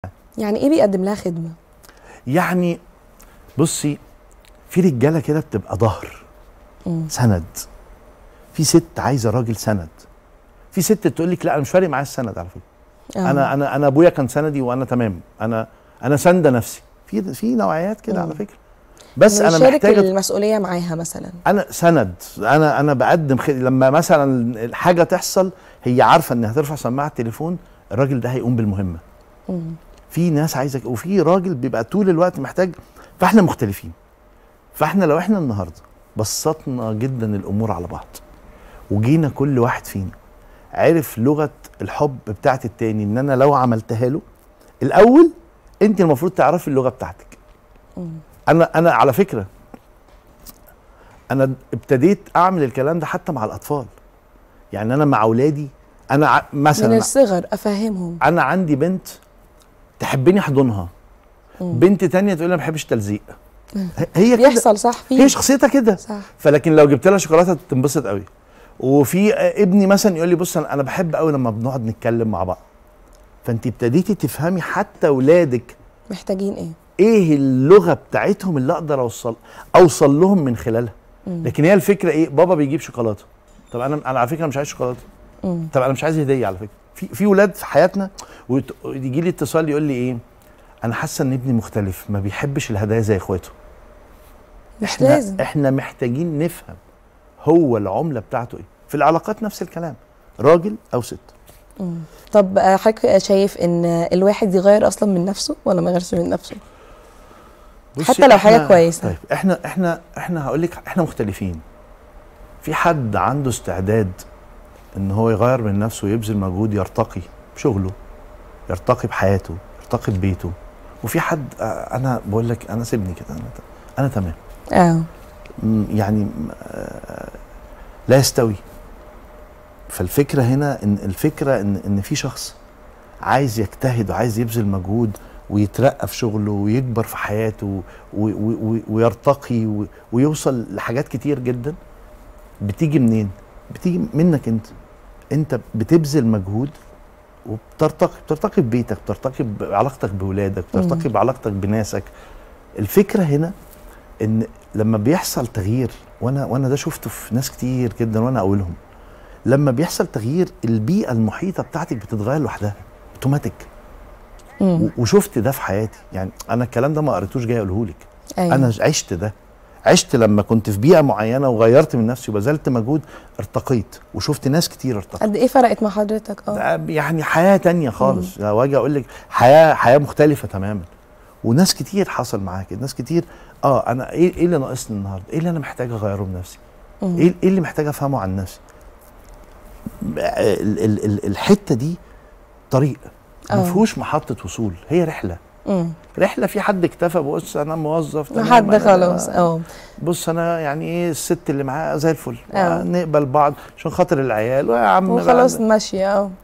يعني ايه بيقدم لها خدمه؟ يعني بصي، في رجاله كده بتبقى ظهر سند، في ست عايزه راجل سند، في ست تقول لك لا انا مش فارق معايا السند على فكره. انا ابويا كان سندي وانا تمام، انا سانده نفسي. في نوعيات كده على فكره، بس انا محتاجه المسؤوليه معاها مثلا. انا سند، انا بقدم لما مثلا الحاجه تحصل هي عارفه انها هترفع سماعه التليفون، الراجل ده هيقوم بالمهمه. في ناس عايزه، وفي راجل بيبقى طول الوقت محتاج. فاحنا مختلفين. فاحنا لو احنا النهارده بسطنا جدا الامور على بعض، وجينا كل واحد فينا عرف لغه الحب بتاعت التاني، ان انا لو عملتها له الاول انت المفروض تعرفي اللغه بتاعتك. انا على فكره انا ابتديت اعمل الكلام ده حتى مع الاطفال. يعني انا مع اولادي، انا مثلا من الصغر افهمهم. انا عندي بنت تحبني احضنها، بنت تانية تقول لي ما بحبش تلزيق. هي كده بيحصل، صح، هي شخصيتها كده، صح. فلكن لو جبت لها شوكولاته تنبسط قوي. وفي ابني مثلا يقول لي بص انا بحب قوي لما بنقعد نتكلم مع بعض. فانت ابتديتي تفهمي حتى اولادك محتاجين ايه اللغه بتاعتهم اللي اقدر اوصل لهم من خلالها. لكن هي الفكره ايه؟ بابا بيجيب شوكولاته، طب انا على فكره مش عايز شوكولاته. طب انا مش عايز هديه على فكره. في ولاد في حياتنا ويجي لي اتصال يقول لي ايه، انا حاسه ان ابني مختلف، ما بيحبش الهدايا زي اخواته. مش لازم. احنا محتاجين نفهم هو العمله بتاعته ايه. في العلاقات نفس الكلام، راجل او ست. طب حضرتك شايف ان الواحد يغير اصلا من نفسه ولا ما يغيرش من نفسه؟ حتى لو حاجه كويسه. طيب احنا هقول لك احنا مختلفين. في حد عنده استعداد ان هو يغير من نفسه ويبذل مجهود، يرتقي بشغله، يرتقي بحياته، يرتقي ببيته. وفي حد انا بقول لك انا سيبني كده، انا تمام. يعني لا يستوي. فالفكره هنا ان في شخص عايز يجتهد وعايز يبذل مجهود ويترقى في شغله ويكبر في حياته ويرتقي ويوصل لحاجات كتير جدا. بتيجي منين؟ بتيجي منك انت بتبذل مجهود بترتقي ببيتك، بترتقي بعلاقتك بولادك، بترتقي بعلاقتك بناسك. الفكره هنا ان لما بيحصل تغيير، وانا ده شفته في ناس كتير جدا وانا اولهم، لما بيحصل تغيير البيئه المحيطه بتاعتك بتتغير لوحدها اوتوماتيك. وشفت ده في حياتي. يعني انا الكلام ده ما قريتوش جاي اقوله لك. أيوة. انا عشت ده، عشت لما كنت في بيئه معينه وغيرت من نفسي وبذلت مجهود، ارتقيت وشفت ناس كتير ارتقت. قد ايه فرقت مع حضرتك؟ يعني حياه تانية خالص. لو اجي اقول لك حياه مختلفه تماما. وناس كتير حصل معاك كده، ناس كتير. انا ايه اللي ناقصني النهارده؟ ايه اللي انا محتاج اغيره بنفسي؟ ايه اللي محتاج افهمه عن نفسي؟ الحته دي طريق ما فيهوش محطه وصول، هي رحله. رحله. في حد اكتفى بص انا موظف تمام، حد خلاص بص انا يعني ايه الست اللي معاه زي الفل، نقبل بعض عشان خاطر العيال ويا عم وخلاص ماشيه.